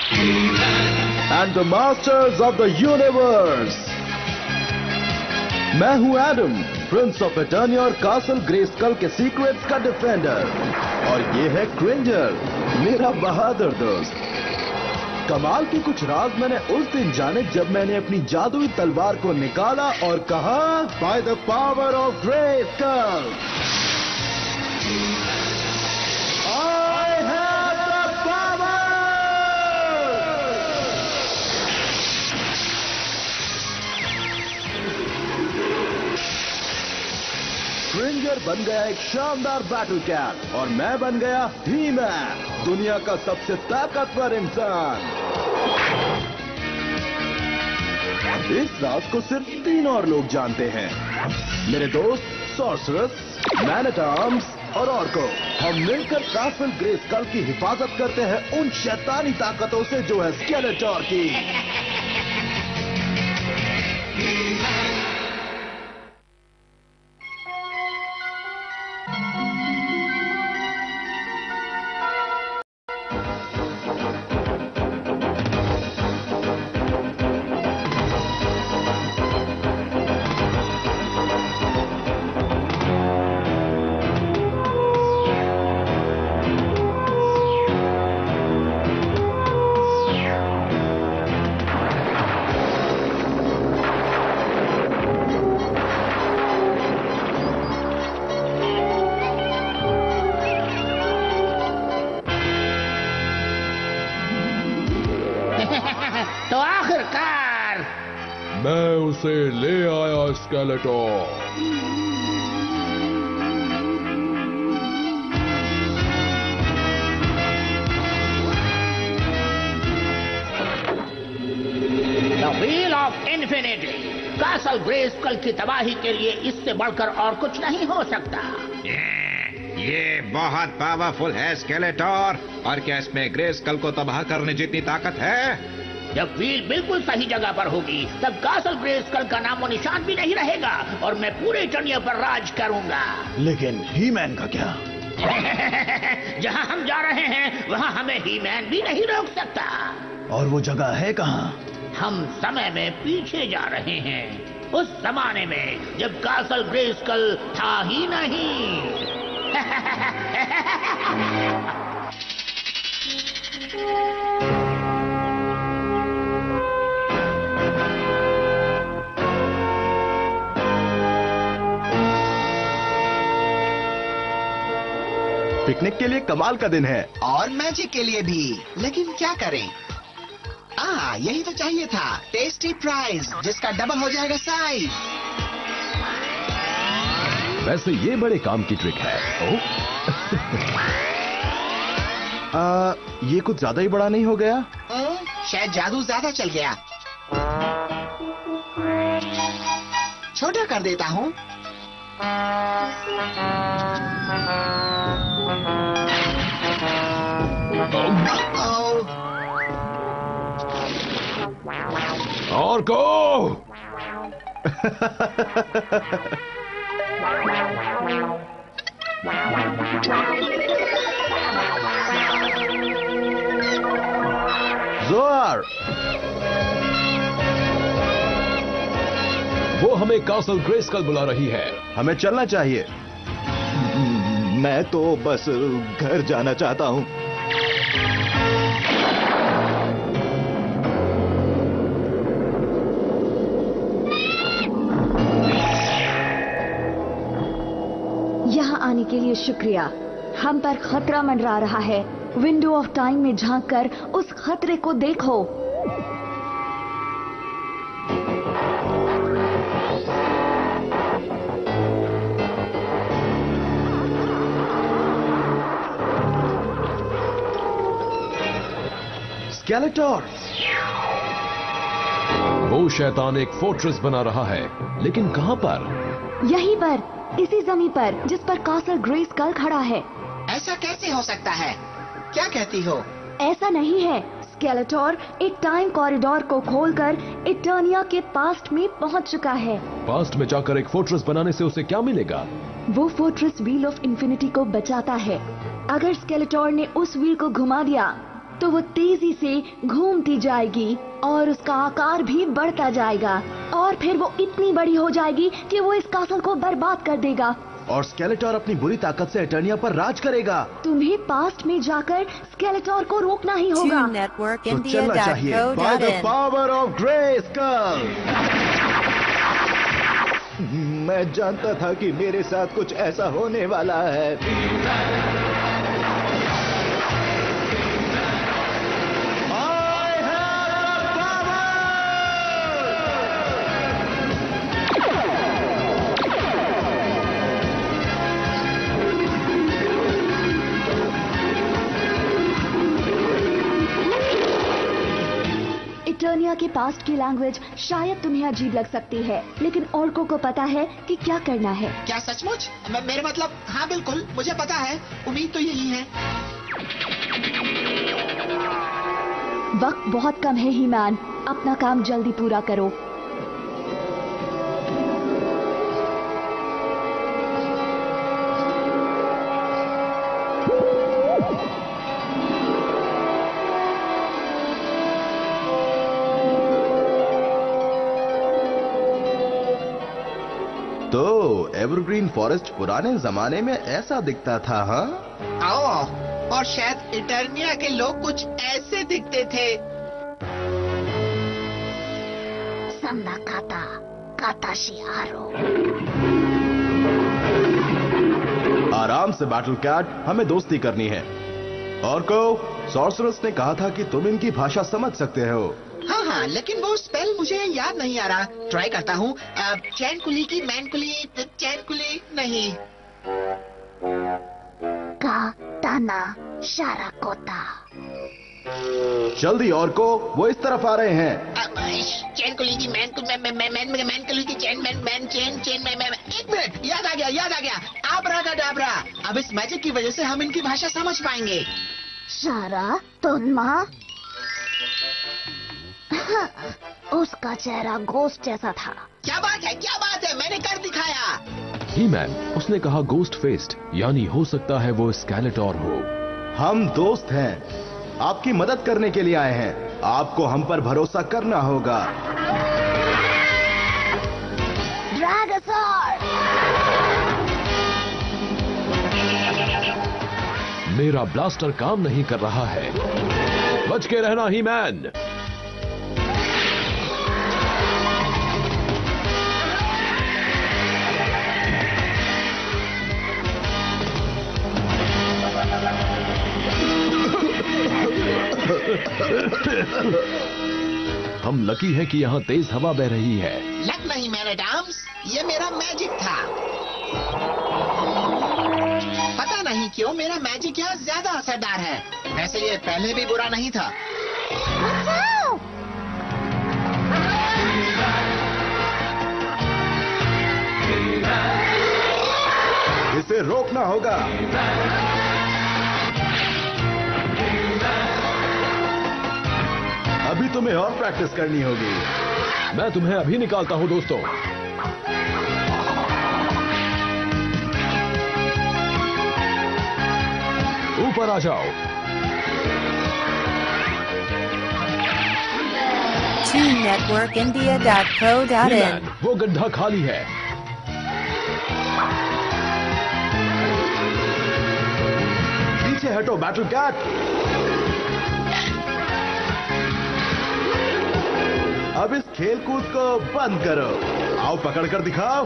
and the masters of the universe. मैं हूं Adam, Prince of एटर्निया और कासल ग्रेस्कल के सीक्रेट्स का डिफेंडर, और ये है क्रिंजर, मेरा बहादुर दोस्त। कमाल के कुछ राज मैंने उस दिन जाने जब मैंने अपनी जादुई तलवार को निकाला और कहा, by the power of Grayskull I have the power. Cringer बन गया एक शानदार बैटल कैट और मैं बन गया ही-मैन, दुनिया का सबसे ताकतवर इंसान। इस राज को सिर्फ 3 और लोग जानते हैं, मेरे दोस्त सॉर्सरस, मैन एट आर्म्स और ऑर्को। हम मिलकर कासल ग्रेस्कल की हिफाजत करते हैं उन शैतानी ताकतों से जो है स्केलेटोर की। तो आखिरकार मैं उसे ले आया Skeletor. The wheel of infinity, castle Grayskull की तबाही के लिए इससे बढ़कर और कुछ नहीं हो सकता। ये बहुत पावरफुल है स्केलेटोर, और क्या इसमें ग्रेस्कल को तबाह करने जितनी ताकत है? जब व्हील बिल्कुल सही जगह पर होगी तब कासल ग्रेस्कल का नामो निशान भी नहीं रहेगा और मैं पूरे एटर्निया पर राज करूंगा। लेकिन ही-मैन का क्या? जहां हम जा रहे हैं वहां हमें ही-मैन भी नहीं रोक सकता। और वो जगह है कहां? हम समय में पीछे जा रहे हैं, उस जमाने में जब कासल ग्रेस्कल था ही नहीं। पिकनिक के लिए कमाल का दिन है और मैजिक के लिए भी, लेकिन क्या करें? यही तो चाहिए था, टेस्टी प्राइज जिसका डबल हो जाएगा साइज। वैसे ये बड़े काम की ट्रिक है। ये कुछ ज्यादा ही बड़ा नहीं हो गया? शायद जादू ज्यादा चल गया। छोटा कर देता हूँ। और को ज़ोआर, वो हमें कासल ग्रेस्कल बुला रही है। हमें चलना चाहिए। मैं तो बस घर जाना चाहता हूँ। यहाँ आने के लिए शुक्रिया। हम पर खतरा मंडरा रहा है। विंडो ऑफ टाइम में झांककर उस खतरे को देखो। स्केलेटोर, वो शैतान एक फोर्ट्रेस बना रहा है, लेकिन कहां पर? यहीं पर, इसी जमीन पर जिस पर कासल ग्रेस्कल खड़ा है। ऐसा कैसे हो सकता है? क्या कहती हो? ऐसा नहीं है। स्केलेटोर एक टाइम कॉरिडोर को खोलकर एटर्निया के पास्ट में पहुंच चुका है। पास्ट में जाकर एक फोर्ट्रेस बनाने से उसे क्या मिलेगा? वो फोर्ट्रेस व्हील ऑफ इन्फिनिटी को बचाता है। अगर स्केलेटोर ने उस व्हील को घुमा दिया तो वो तेजी से घूमती जाएगी और उसका आकार भी बढ़ता जाएगा और फिर वो इतनी बड़ी हो जाएगी कि वो इस कासल को बर्बाद कर देगा। और स्केलेटोर अपनी बुरी ताकत से एटर्निया पर राज करेगा। तुम्हें पास्ट में जाकर स्केलेटोर को रोकना ही होगा। तो चलना चाहिए by the power of Grayskull. मैं जानता था कि मेरे साथ कुछ ऐसा होने वाला है। इटर्निया के पास्ट की लैंग्वेज शायद तुम्हें अजीब लग सकती है, लेकिन ऑर्को को पता है कि क्या करना है। क्या सचमुच? मेरे मतलब, हाँ बिल्कुल, मुझे पता है। उम्मीद तो यही है। वक्त बहुत कम है ही मैन, अपना काम जल्दी पूरा करो। तो एवरग्रीन फॉरेस्ट पुराने जमाने में ऐसा दिखता था, हाँ? और शायद इटर्निया के लोग कुछ ऐसे दिखते थे। संदा काता काताशी आरो। आराम से बैटल कैट, हमें दोस्ती करनी है। ऑर्को, सॉर्सरस ने कहा था कि तुम इनकी भाषा समझ सकते हो। हाँ, लेकिन वो स्पेल मुझे याद नहीं आ रहा। ट्राई करता हूँ। चैन कुली की मैन कुली, चैन कुली नहीं। का ताना शारा कोता। जल्दी ऑर्को, वो इस तरफ आ रहे हैं। चैन कुली की मैन कुली की चैन एक मिनट, याद आ गया। आब्राकाडाब्रा। अब इस मैजिक की वजह से हम इनकी भाषा समझ पाएंगे। शारा तोन्मा। उसका चेहरा गोस्ट जैसा था। क्या बात है, मैंने कर दिखाया। ही मैन, उसने कहा गोस्ट फेस्ड, यानी हो सकता है वो स्केलेटोर हो। हम दोस्त हैं, आपकी मदद करने के लिए आए हैं। आपको हम पर भरोसा करना होगा। ड्रैगोसॉर। मेरा ब्लास्टर काम नहीं कर रहा है। बच के रहना ही मैन। हम लकी है कि यहाँ तेज हवा बह रही है। लक नहीं मैन एट आर्म्स, ये मेरा मैजिक था। पता नहीं क्यों मेरा मैजिक यहाँ ज्यादा असरदार है। वैसे ये पहले भी बुरा नहीं था। इसे रोकना होगा। अभी तुम्हें और प्रैक्टिस करनी होगी। मैं तुम्हें अभी निकालता हूं दोस्तों। ऊपर आ जाओ। TeamNetworkIndia.co.in। वो गड्ढा खाली है। पीछे हटो बैटल कैट। अब इस खेल कूद को बंद करो। आओ पकड़ कर दिखाओ।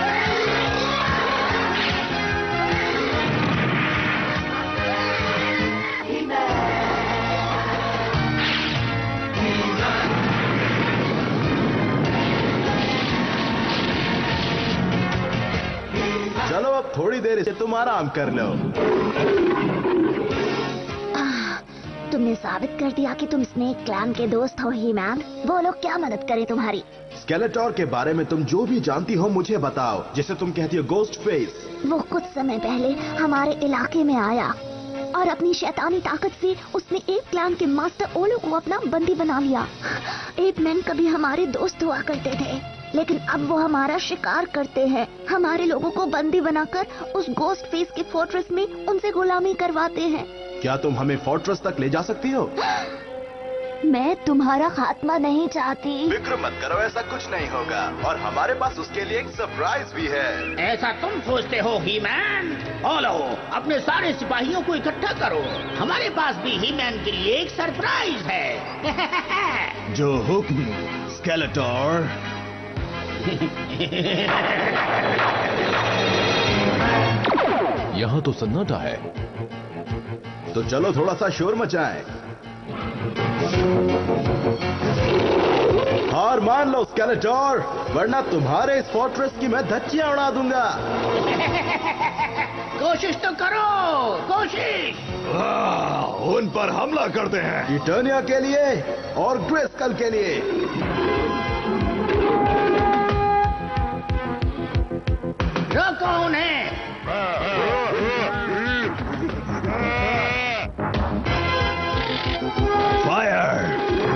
चलो अब थोड़ी देर इसे तुम आराम कर लो। तुमने साबित कर दिया कि तुम स्नेक क्लैन के दोस्त हो ही मैन। वो लोग क्या मदद करें तुम्हारी? स्केलेटोर के बारे में तुम जो भी जानती हो मुझे बताओ, जिसे तुम कहती हो गोस्ट फेस। वो कुछ समय पहले हमारे इलाके में आया और अपनी शैतानी ताकत से उसने एप क्लैन के मास्टर ओलो को अपना बंदी बना लिया। एप मैन कभी हमारे दोस्त हुआ करते थे, लेकिन अब वो हमारा शिकार करते हैं। हमारे लोगों को बंदी बनाकर उस गोस्ट फेस के फोर्ट्रेस में उनसे गुलामी करवाते हैं। क्या तुम हमें फोर्ट्रेस तक ले जा सकती हो? मैं तुम्हारा खात्मा नहीं चाहती। फिक्र मत करो, ऐसा कुछ नहीं होगा और हमारे पास उसके लिए एक सरप्राइज भी है। ऐसा तुम सोचते हो ही मैन? ओलो, अपने सारे सिपाहियों को इकट्ठा करो, हमारे पास भी ही मैन के लिए एक सरप्राइज है। जो हुक्म स्केलेटोर। यहाँ तो सन्नाटा है। तो चलो थोड़ा सा शोर मचाएं। हार मान लो स्केलेटोर, वरना तुम्हारे इस फोर्ट्रेस की मैं धज्जियां उड़ा दूंगा। कोशिश तो करो, कोशिश। उन पर हमला करते हैं, इटर्निया के लिए और ग्रेस्कल के लिए। रोको उन्हें। फायर!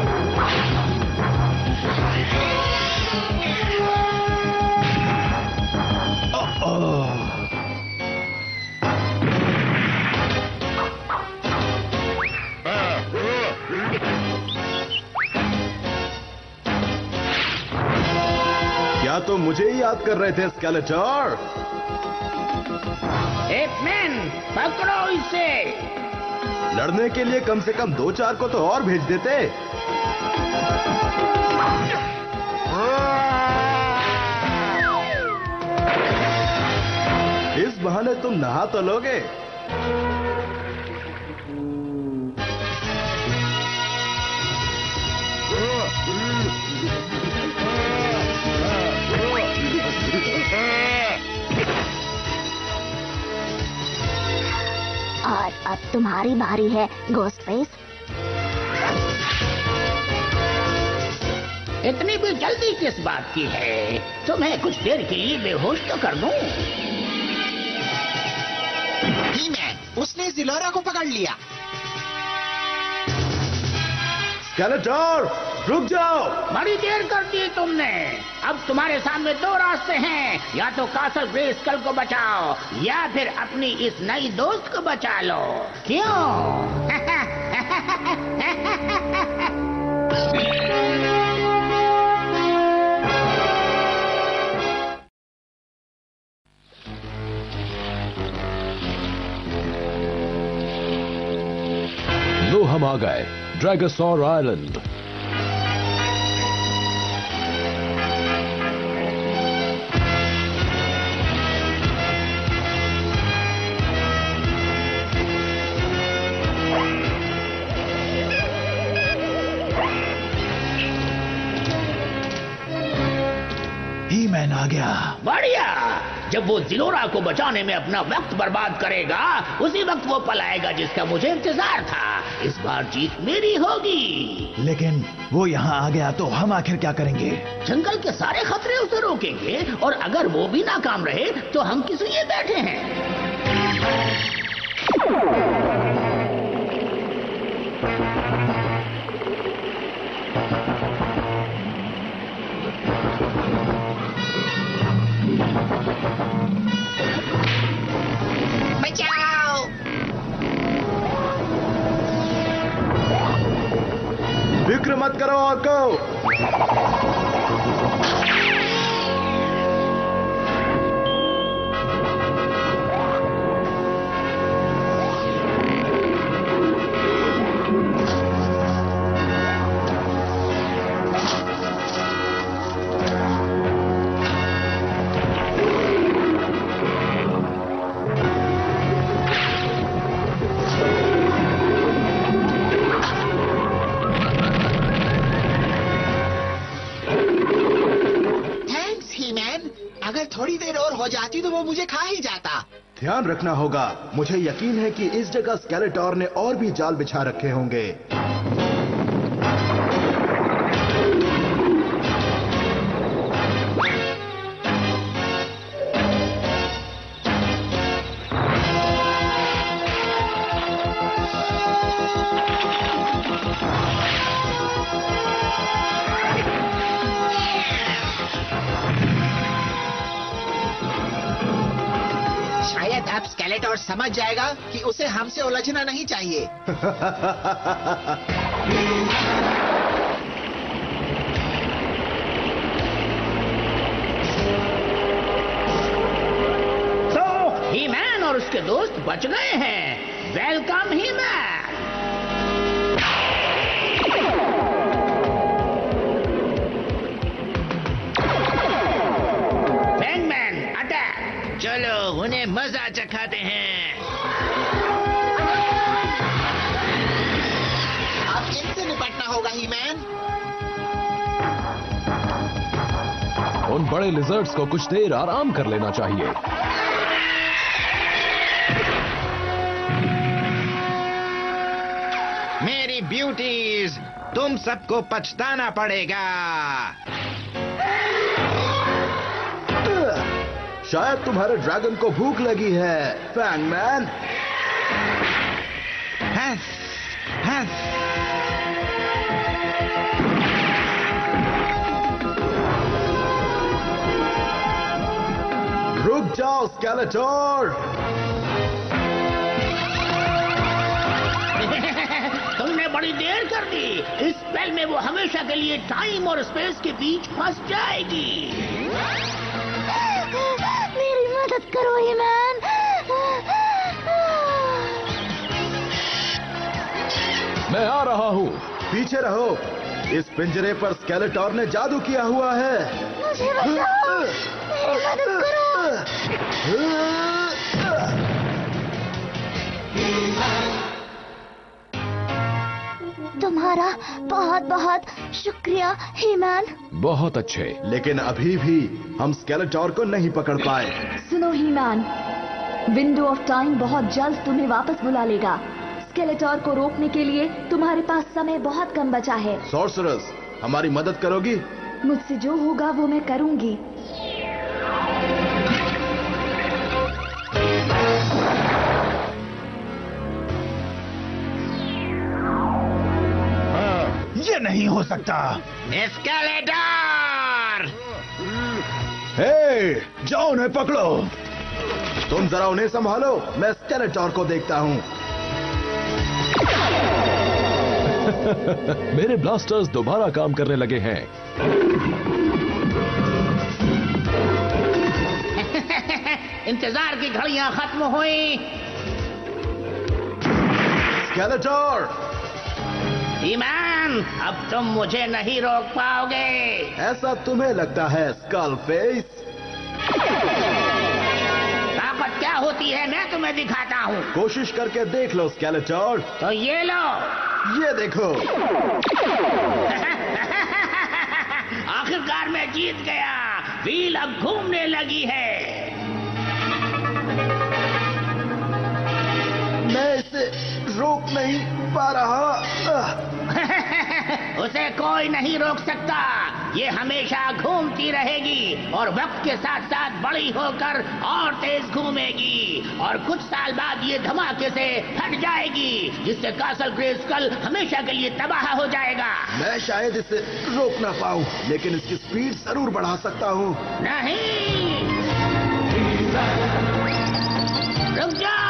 क्या तुम मुझे ही याद कर रहे थे स्केलेटोर? मैन, पकड़ो इसे। लड़ने के लिए कम से कम 2-4 को तो और भेज देते। इस बहाने तुम नहा तो लोगे। और अब तुम्हारी बारी है घोस्टफेस। इतनी भी जल्दी किस बात की है? तुम्हें कुछ देर के लिए बेहोश तो कर दूं। ही मैन, उसने जिलोरा को पकड़ लिया। स्केलेटोर, रुक जाओ। बड़ी देर कर दी तुमने। अब तुम्हारे सामने 2 रास्ते हैं, या तो कासल ग्रेस्कल को बचाओ या फिर अपनी इस नई दोस्त को बचा लो। क्यों? लो हम आ गए ड्रैगोसॉर आइलैंड। ही मैन आ गया। बढ़िया। जब वो जिलोरा को बचाने में अपना वक्त बर्बाद करेगा, उसी वक्त वो पलाएगा जिसका मुझे इंतजार था। इस बार जीत मेरी होगी। लेकिन वो यहाँ आ गया तो हम आखिर क्या करेंगे? जंगल के सारे खतरे उसे रोकेंगे और अगर वो भी नाकाम रहे तो हम किस लिए बैठे हैं? बचाओ! फिक्र मत करो ऑर्को। अगर थोड़ी देर और हो जाती तो वो मुझे खा ही जाता। ध्यान रखना होगा। मुझे यकीन है कि इस जगह स्केलेटोर ने और भी जाल बिछा रखे होंगे। शायद अब स्केलेटोर समझ जाएगा कि उसे हमसे उलझना नहीं चाहिए। तो ही-मैन और उसके दोस्त बच गए हैं। Welcome He-Man. बैंगमैन अटैक। चलो उन्हें मजा चखाते हैं। अब इनसे निपटना होगा ही-मैन। उन बड़े लिजर्ड्स को कुछ देर आराम कर लेना चाहिए। मेरी ब्यूटीज, तुम सबको पछताना पड़ेगा। शायद तुम्हारे ड्रैगन को भूख लगी है, फैंगमैन। हंस, हंस। रुक जाओ स्केलेटोर। तुमने बड़ी देर कर दी। इस स्पेल में वो हमेशा के लिए टाइम और स्पेस के बीच फंस जाएगी। मेरी मदद करो ही-मैन। मैं आ रहा हूँ। पीछे रहो, इस पिंजरे पर स्केलेटोर ने जादू किया हुआ है। मुझे बचाओ, मेरी मदद करो। तुम्हारा बहुत बहुत शुक्रिया ही-मैन। बहुत अच्छे। लेकिन अभी भी हम स्केलेटोर को नहीं पकड़ पाए। सुनो ही-मैन, विंडो ऑफ टाइम बहुत जल्द तुम्हें वापस बुला लेगा। स्केलेटोर को रोकने के लिए तुम्हारे पास समय बहुत कम बचा है। सॉर्सरर्स, हमारी मदद करोगी? मुझसे जो होगा वो मैं करूंगी। ये नहीं हो सकता। स्केलेटोर! हे, जाओ उन्हें पकड़ो। तुम जरा उन्हें संभालो, मैं स्केलेटोर को देखता हूँ। मेरे ब्लास्टर्स दोबारा काम करने लगे हैं। इंतजार की घड़ियां खत्म हुई। स्केलेटोर! ही-मैन, अब तुम मुझे नहीं रोक पाओगे। ऐसा तुम्हें लगता है, स्कल फेस? ताकत क्या होती है मैं तुम्हें दिखाता हूँ। कोशिश करके देख लो स्केलेटोर। तो ये लो। ये देखो। आखिरकार मैं जीत गया। व्हील अब घूमने लगी है। मैं इसे रोक नहीं पा रहा। उसे कोई नहीं रोक सकता। ये हमेशा घूमती रहेगी और वक्त के साथ साथ बड़ी होकर और तेज घूमेगी और कुछ साल बाद ये धमाके से फट जाएगी, जिससे कासल ग्रेस्कल हमेशा के लिए तबाह हो जाएगा। मैं शायद इसे रोक ना पाऊं, लेकिन इसकी स्पीड जरूर बढ़ा सकता हूँ। नहीं, रुक जाओ।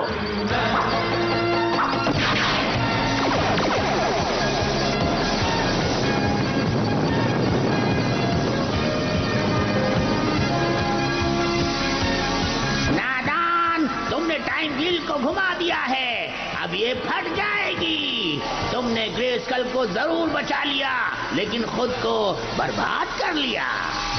टाइम व्हील को घुमा दिया है, अब ये फट जाएगी। तुमने ग्रेस्कल को जरूर बचा लिया, लेकिन खुद को बर्बाद कर लिया।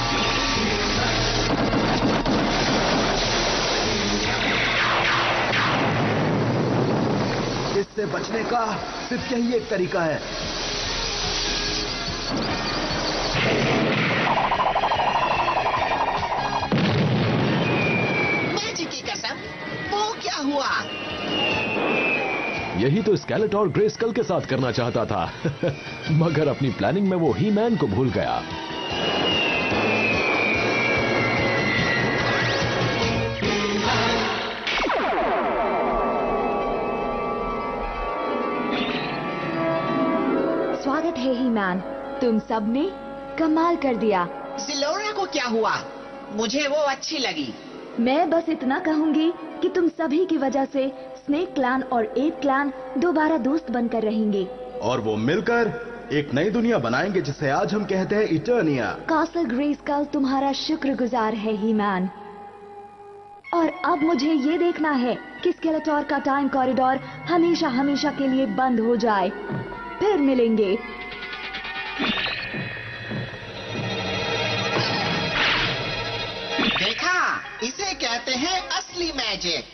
इससे बचने का सिर्फ यही एक तरीका है। क्या हुआ? यही तो स्केलेटोर ग्रेस्कल के साथ करना चाहता था। मगर अपनी प्लानिंग में वो ही-मैन को भूल गया। स्वागत है ही-मैन, तुम सबने कमाल कर दिया। ज़िलोरा को क्या हुआ? मुझे वो अच्छी लगी। मैं बस इतना कहूंगी कि तुम सभी की वजह से स्नेक क्लैन और एप क्लैन दोबारा दोस्त बनकर रहेंगे और वो मिलकर एक नई दुनिया बनाएंगे जिसे आज हम कहते हैं इटर्निया। कासल ग्रेस्कुल तुम्हारा शुक्रगुजार है ही मैन। और अब मुझे ये देखना है कि स्केलेटोर का टाइम कॉरिडोर हमेशा हमेशा के लिए बंद हो जाए। फिर मिलेंगे। देखा, इसे कहते हैं असली मैजिक।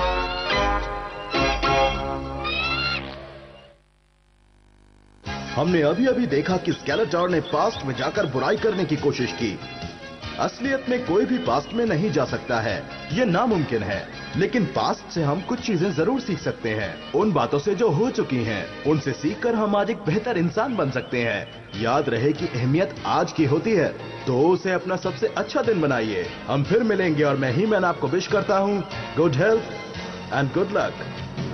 हमने अभी अभी देखा कि स्केलेटोर ने पास्ट में जाकर बुराई करने की कोशिश की। असलियत में कोई भी पास्ट में नहीं जा सकता है, ये नामुमकिन है। लेकिन पास्ट से हम कुछ चीजें जरूर सीख सकते हैं। उन बातों से जो हो चुकी हैं, उनसे सीखकर हम आज एक बेहतर इंसान बन सकते हैं। याद रहे कि अहमियत आज की होती है, तो उसे अपना सबसे अच्छा दिन बनाइए। हम फिर मिलेंगे और मैं ही मैन आपको विश करता हूँ good health and good luck.